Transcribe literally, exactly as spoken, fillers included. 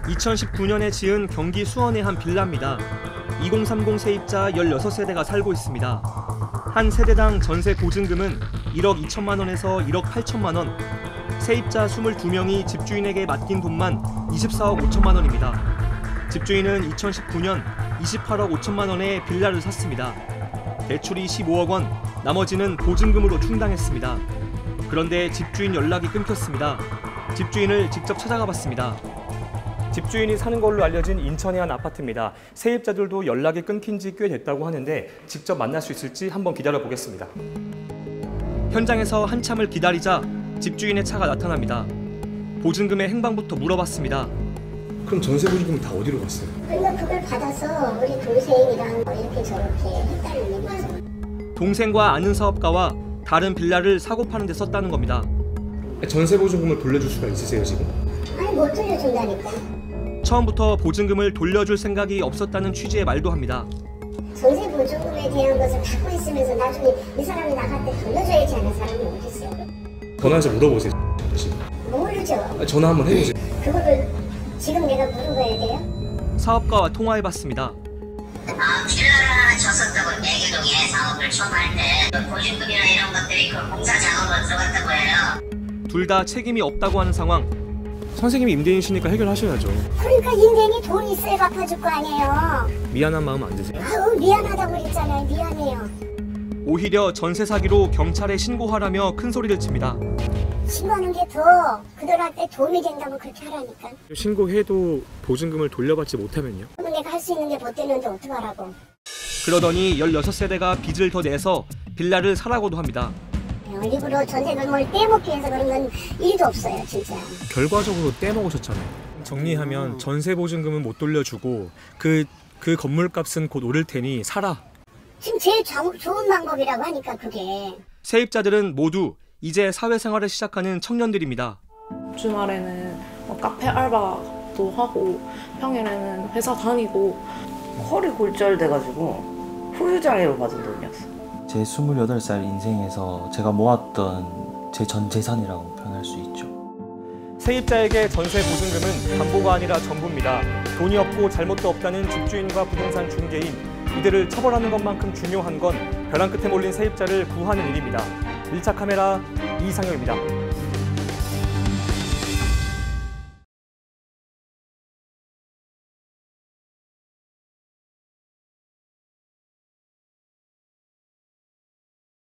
이천십구 년에 지은 경기 수원의 한 빌라입니다. 이공삼공 세입자 열여섯 세대가 살고 있습니다. 한 세대당 전세 보증금은 일억 이천만 원에서 일억 팔천만 원, 세입자 이십이 명이 집주인에게 맡긴 돈만 이십사억 오천만 원입니다. 집주인은 이천십구 년 이십팔억 오천만 원에 빌라를 샀습니다. 대출이 십오억 원, 나머지는 보증금으로 충당했습니다. 그런데 집주인 연락이 끊겼습니다. 집주인을 직접 찾아가 봤습니다. 집주인이 사는 걸로 알려진 인천의 한 아파트입니다. 세입자들도 연락이 끊긴 지 꽤 됐다고 하는데 직접 만날 수 있을지 한번 기다려 보겠습니다. 현장에서 한참을 기다리자 집주인의 차가 나타납니다. 보증금의 행방부터 물어봤습니다. 그럼 전세 보증금 다 어디로 갔어요? 그러니까 그걸 받아서 우리 동생이랑 뭐 이렇게 저렇게 했다는 얘기죠. 동생과 아는 사업가와 다른 빌라를 사고 파는 데 썼다는 겁니다. 전세 보증금을 돌려줄 수가 있으세요 지금? 아니 못 돌려준다니까. 처음부터 보증금을 돌려줄 생각이 없었다는 취지의 말도 합니다. 전세 보증금에 대한 것을 갖고 있으면서 나중에 이 사람이 나갈 때 돌려줘야지 하는 사람이 어디 있어요? 전화해서 물어보세요. 모르죠. 아, 전화 한번 해보세요. 그거를 지금 내가 물어봐야 돼요? 사업가와 통화해봤습니다. 아, 빌라를 하나 줬었다고 애교동에 사업을 처음 할 때 보증금이나 이런 것들이 그 공사 작업으로 들어갔다고 해요. 둘 다 책임이 없다고 하는 상황. 선생님이 임대인이시니까 해결하셔야죠. 그러니까 인생이 돈 있어야 갚아줄 거 아니에요. 미안한 마음 안 드세요? 아우 미안하다고 그랬잖아요. 미안해요. 오히려 전세 사기로 경찰에 신고하라며 큰 소리를 칩니다. 신고하는 게 더 그들한테 도움이 된다고 그렇게 하라니까. 신고해도 보증금을 돌려받지 못하면요? 그럼 내가 할 수 있는 게 못 되는데 어떡하라고. 그러더니 열여섯 세대가 빚을 더 내서 빌라를 사라고도 합니다. 일부러 전세금을 떼먹기 위해서 그런 건 일도 없어요, 진짜. 결과적으로 떼먹으셨잖아요. 정리하면 전세 보증금은 못 돌려주고 그, 그 건물값은 곧 오를 테니 사라. 지금 제일 자, 좋은 방법이라고 하니까 그게. 세입자들은 모두 이제 사회생활을 시작하는 청년들입니다. 주말에는 뭐 카페 알바도 하고 평일에는 회사 다니고 허리 골절돼가지고 후유장애로 받은 돈이었어. 제 스물여덟 살 인생에서 제가 모았던 제 전 재산이라고 표현할 수 있죠. 세입자에게 전세 보증금은 담보가 아니라 전부입니다. 돈이 없고 잘못도 없다는 집주인과 부동산 중개인, 이들을 처벌하는 것만큼 중요한 건 벼랑 끝에 몰린 세입자를 구하는 일입니다. 일 차 카메라 이상혁입니다.